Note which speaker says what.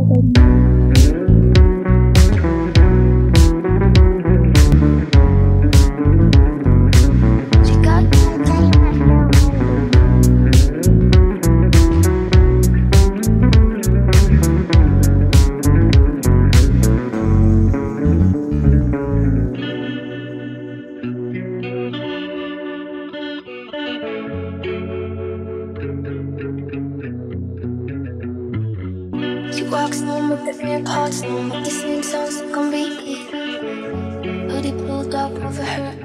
Speaker 1: She walks home with different parts, home with the same sounds that can be. Hoodie pulled up over her